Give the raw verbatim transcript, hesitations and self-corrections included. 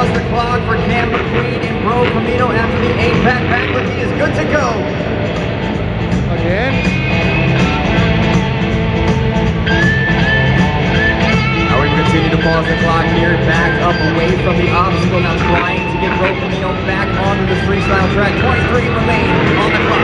pause the clock for Cam McQueen and Bro Camino after the eight-pack backward. He is good to go. Again. Now we're going to continue to pause the clock here. Back up away from the obstacle. Now trying to get Bro Camino back onto this freestyle track. twenty-three remain on the clock.